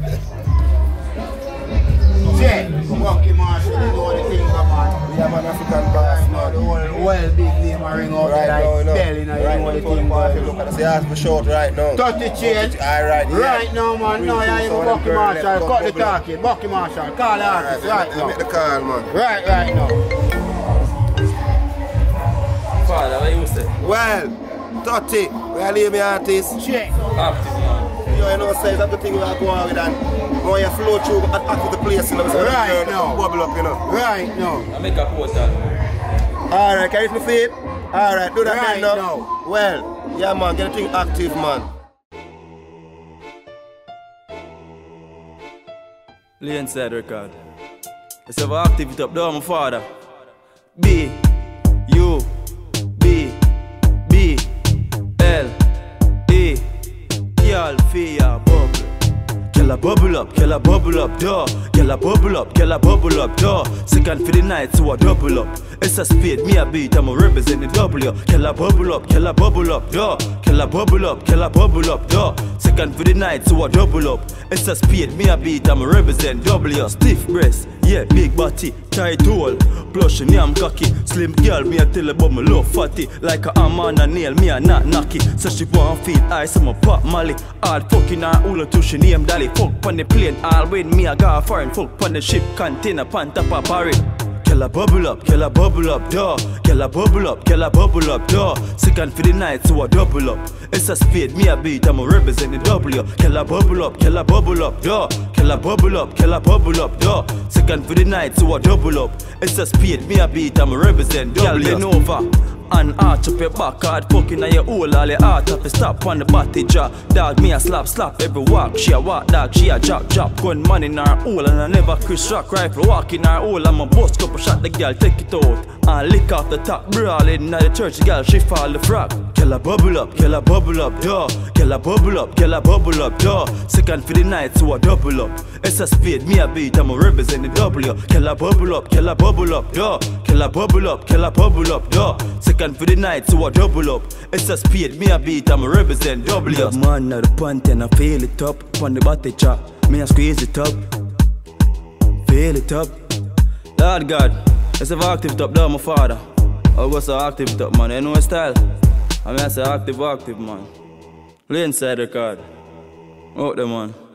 Check, Bucky Marshall, you know the thing, man. Yeah, man, African boss, man. The whole well big name I ring out right like now, you know. belly, you know the thing, man. Look at the ass for short right now. 30Chain. Alright, yeah. Right now, man. No, you ain't Bucky Marshall. Cut the talking. Bucky Marshall. Call the artist right now. Make the call, man. Right now. Father, what you say? Well, 30. Where leave me artist? Check. Active, man. You know, say that's the thing we are going with and more you flow through after the place, you know. So right now. Bubble up, you know. Right now. I make a portal. Alright, can you reach my feet? Alright, do that right now. Well, yeah, man, get the thing active, man. Lane side record. Let's have an active it up down, my father. B, U, B, B, L, E, y'all feel bubble. Girl a bubble up, duh. Girl a bubble up, duh. Second for the night, so I double up. It's a spade, me a beat, I'm a represent the W. Girl a bubble up, duh. Girl a bubble up, duh. Second for the night, so I double up. It's a spade, me a beat, I'm a represent W. Stiff breast, yeah, big body, tight hole. Blushing, me I'm cocky. Slim girl, me a tell her about my love fatty. Like a arm on a nail, me a not knocky. So she want feel ice, I'm a pop molly. All fucking her all until she name Dolly. Fuck pon the plane, all when me a go foreign. Fuck pon the ship, container, pan top of barrel. Girl a bubble up, duh. Girl a bubble up, duh. Second for the night, so I double up. It's a spade, me a beat, I'm a represent the W. Girl a bubble up, duh. Girl a bubble up, duh. Second for the night, so I double up. It's a spade, me a beat, I'm a represent W. Girl bend over and arch up your back, hard fucking on your hole, all your heart up, stop on the body jaw. Dog, me a slap every walk. She a walk dog, she a drop. Gun man in her hole and I never Chris Rock rifle. Walk in her hole, I'm a bust couple shot, the girl take it out and lick off the top. Brawling in the church, the girl she fall the frog. Girl a bubble up, duh. Girl a bubble up, duh. Second for the night, so I double up. It's a spade, me a beat, I'm a represent the W. Girl a bubble up, duh. Girl a bubble up, duh. Second for the night, so I double up. It's a spade, me a beat, I'm a represent W. The man at the punt and I feel it up. On the body chop, me a squeeze it up. Feel it up. Lord God, let's have active it up down, my father. I go so active it up, man, you know my style. I mean I say active, man. Lane side record. Out there, man.